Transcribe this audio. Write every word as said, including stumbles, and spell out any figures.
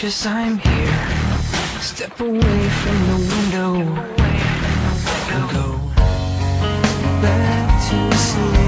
'cause I'm here. Step away from the window and go back to sleep.